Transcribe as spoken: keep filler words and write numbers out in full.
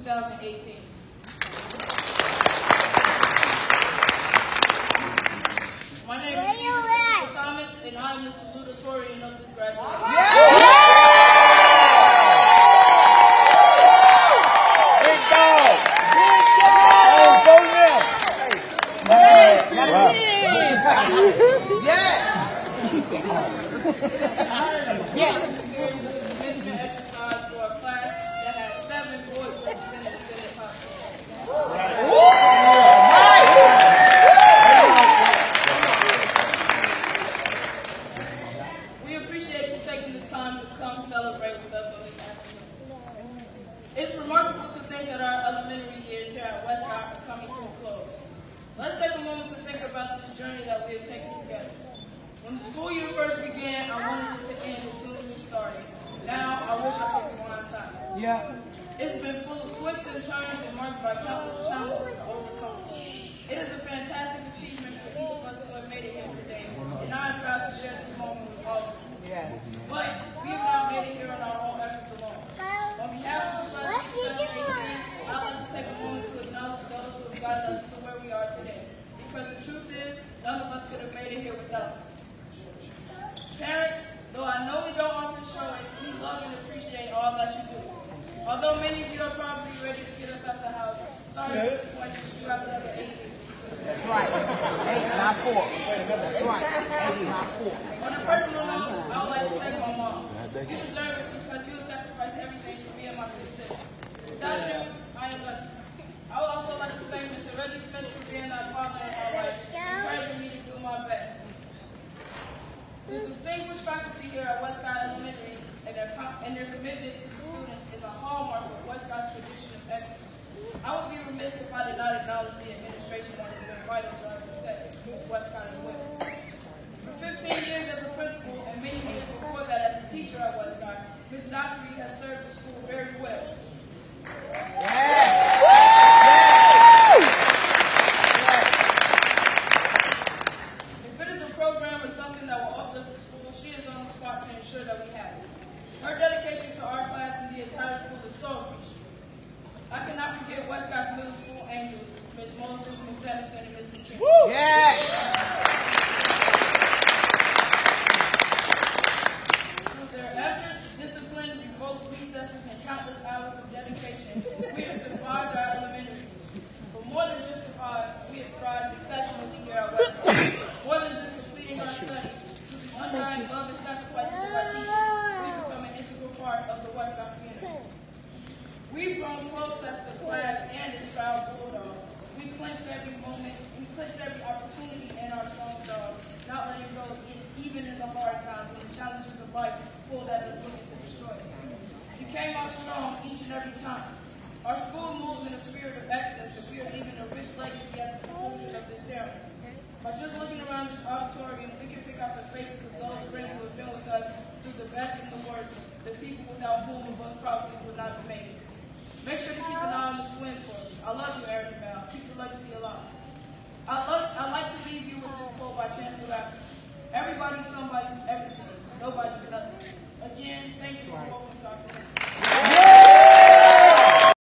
thousand eighteen. My name is Steve Thomas, and I'm the Salutatorian of this graduation. Big dog! Big dog! Yes! Yes! Commencement exercise for a class that has seven boys represented in the hospital. We appreciate you taking the time to come celebrate with us on this afternoon. It's remarkable to think that our elementary years here at Westcott are coming to a close. Let's take a moment to think about the journey that we have taken together. When the school year first began, I wanted it to end as soon as it started. Now, I wish I could rewind time. Yeah. It's been full of twists and turns and marked by countless challenges to overcome. It is a fantastic achievement for each of us to have made it here today, and I am proud to share this moment with all of you. Yeah. But we have not made it here on our own efforts alone. On behalf of the class of two thousand eighteen, I'd like to take a moment to acknowledge those who have gotten us to where we are today. Because the truth is, none of us could have made it here without them. Parents, though I know we don't often show it, we love and appreciate all that you do. Although many of you are probably ready to get us out the house, sorry to disappoint you, you have another eight years. That's right. Eight, not four. That's right. Eight, not four. On a personal note, I would like to thank my mom. You deserve it because you have sacrificed everything for me and my six sisters. Without you, I am nothing. I would also like to thank Mister Reggie Smith for being my father and my wife, encouraging me to do my best. The distinguished faculty here at Westcott Elementary and their, and their commitment to the students is a hallmark of Westcott's tradition of excellence. I would be remiss if I did not acknowledge the administration that has been vital to our success as Westcott as well. For fifteen years as a principal and many years before that as a teacher at Westcott, Miz Dockery has served the school very well. Yeah. If it is a program or something that will uplift the school, she is on the spot to ensure that we have it. Her dedication to our class and the entire school is so appreciated. I cannot forget Westcott's middle school angels, Miz Moses, Miz Sanderson, and Miz McKinney. Yeah. Through their efforts, discipline, revoked recesses, and countless hours of dedication, we have survived our elementary. But more than just survived, we have thrived exceptionally here at Westcott. More than just completing our studies, through the undying love and sacrifices of our teachers, we've become an integral part of the Westcott community. We've grown close as a class and its proud bulldogs. We clenched every moment, we clenched every opportunity in our strong jaws, not letting go even in the hard times when the challenges of life pulled at us looking to destroy us. We came out strong each and every time. Our school moves in a spirit of excellence, and we are leaving a rich legacy at the conclusion of this ceremony. By just looking around this auditorium, we can pick out the faces of those friends who have been with us through the best and the worst, the people without whom of us probably would not have made it. Make sure to keep an eye on the twins for me. I love you, Eric and Val. Keep the legacy alive. I love, I'd like to leave you with this quote by Chancellor Rapper. Everybody's somebody's everything. Nobody's nothing. Again, thank you and welcome to our community.